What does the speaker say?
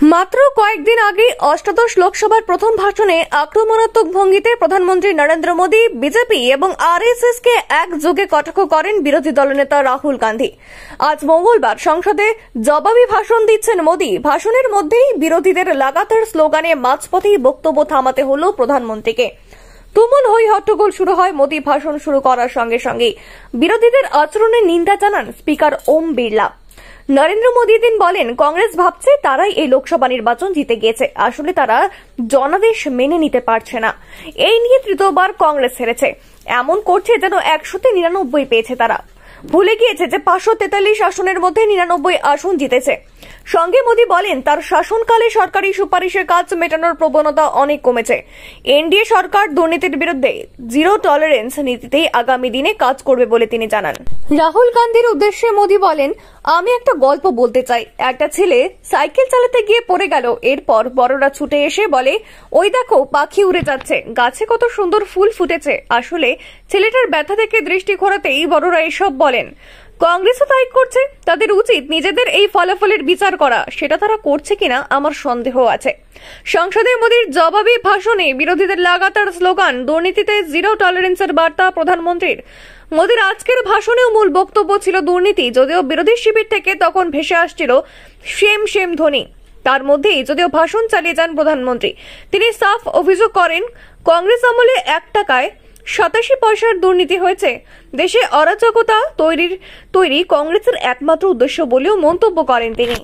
মাত্র কয়েকদিন আগে অষ্টাদশ লোকসভার প্রথম ভাষণে আক্রমণাত্মক ভঙ্গিতে প্রধানমন্ত্রী নরেন্দ্র মোদী বিজেপি এবং আরএসএস কে একযোগে কটাক্ষ করেন বিরোধী দলনেতা রাহুল গান্ধী। আজ মঙ্গলবার সংসদে জবাবি ভাষণ দিচ্ছেন মোদী। ভাষণের মধ্যেই বিরোধীদের লাগাতার স্লোগানে মাঝপথেই বক্তব্য থামাতে হল প্রধানমন্ত্রীকে। তুমুল হই হট্টগোল শুরু হয় মোদী ভাষণ শুরু করার সঙ্গে সঙ্গেই। বিরোধীদের আচরণের নিন্দা জানান স্পিকার ওম বিড়লা। নরেন্দ্র মোদী দিন বলেন, কংগ্রেস ভাবছে তারাই এই লোকসভা নির্বাচন জিতে গিয়েছে। আসলে তারা জনাদেশ মেনে নিতে পারছে না। এই নিয়ে তৃতীয়বার কংগ্রেস হেরেছে। এমন করছে যেন 199 পেয়েছে তারা। ভুলে গিয়েছে যে 543 আসনের মধ্যে 99 আসন জিতেছে। সঙ্গে মোদী বলেন, তার শাসনকালে সরকারি সুপারিশের কাজ মেটানোর প্রবণতা অনেক কমেছে। এনডিএ সরকার দুর্নীতির বিরুদ্ধে জিরো টলারেন্স নীতিতেই আগামী দিনে কাজ করবে বলে তিনি জানান। রাহুল গান্ধীর উদ্দেশ্যে মোদী বলেন, আমি একটা গল্প বলতে চাই। একটা ছেলে সাইকেল চালাতে গিয়ে পড়ে গেল। এরপর বড়রা ছুটে এসে বলে, ওই দেখো পাখি উড়ে যাচ্ছে, গাছে কত সুন্দর ফুল ফুটেছে। আসলে ছেলেটার ব্যথা থেকে দৃষ্টি ঘোরাতেই বড়রা এসব বলেন। কংগ্রেসও তাই করছে। তাদের উচিত নিজেদের এই ফলাফলের বিচার করা। সেটা তারা করছে কিনা আমার সন্দেহ আছে। সংসদে মোদীর জবাবি ভাষণে বিরোধীদের লাগাতার স্লোগান, দুর্নীতিতে জিরো টলারেন্সের বার্তা প্রধানমন্ত্রীর। মোদীর আজকের ভাষণেও মূল বক্তব্য ছিল দুর্নীতি, যদিও বিরোধী শিবির থেকে তখন ভেসে আসছিল সেম সেম ধ্বনি। তার মধ্যেই যদিও ভাষণ চালিয়ে যান প্রধানমন্ত্রী, তিনি সাফ অভিযোগ করেন, কংগ্রেস আমলে 1 টাকায় 87 পয়সার দুর্নীতি হয়েছে। দেশে অরাজকতা তৈরি কংগ্রেসের একমাত্র উদ্দেশ্য বলেও মন্তব্য করেন তিনি।